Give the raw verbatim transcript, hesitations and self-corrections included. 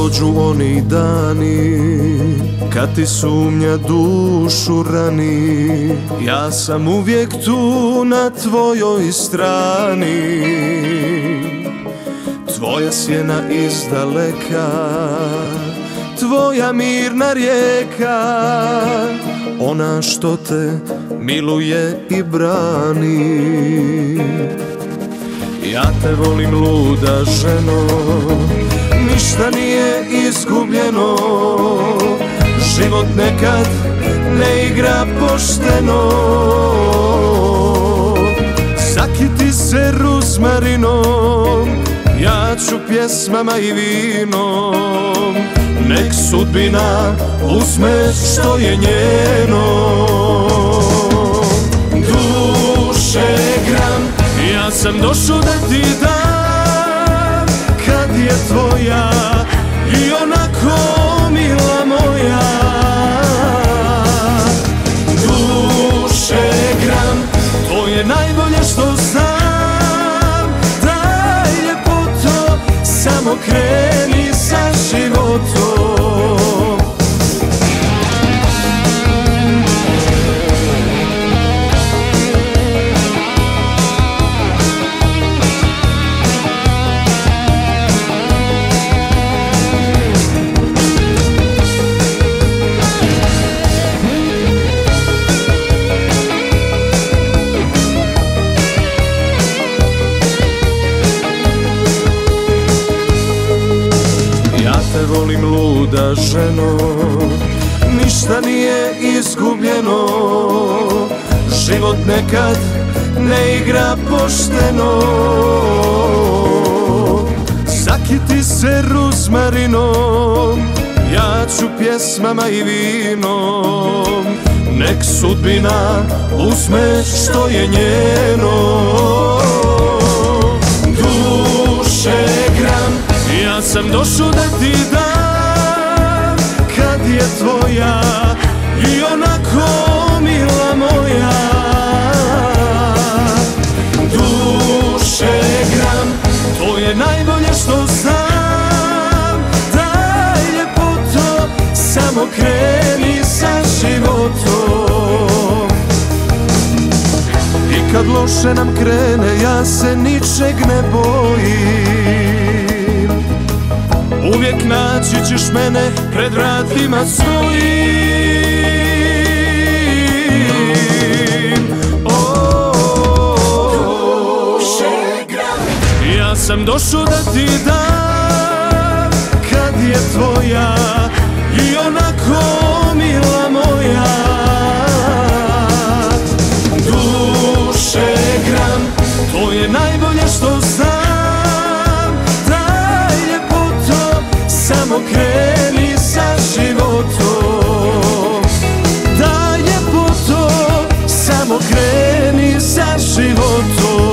prođu oni dani kad ti sumnja dušu rani, ja sam uvijek tu na tvojoj strani. Tvoja sjena izdaleka, tvoja mirna rijeka, ona što te miluje i brani. Ja te volim luda ženo, ništa nije izgubljeno, život nekad ne igra pošteno. Zakiti se ruzmarinom, ja ću pjesmama i vinom, nek sudbina uzme što je njeno. Duše gram, ja sam došao da ti dam, kad je tvoja i onako mila moja. Duše gram, to je najbolje što znam, daj ljepoto, samo kreni sa životom. Volim luda ženo, ništa nije izgubljeno, život nekad ne igra pošteno. Zakiti se ruzmarinom, ja ću pjesmama i vinom, nek sudbina uzme što je njeno. Duše gram, ja sam došao da ti dam, kad je tvoja i onako mila moja. Duše gram, to je najbolje što znam, daj ljepoto, samo kreni sa životom. I kad loše nam krene, ja se ničeg ne bojim, uvijek naći ćeš mene pred vratima svojim. Duše gram, ja sam došao da ti dam, kad je tvoja i onako mila moja. Duše gram, to je najbolje što znam, daj ljepoto, samo kreni sa životom. Daj ljepoto, samo kreni sa životom.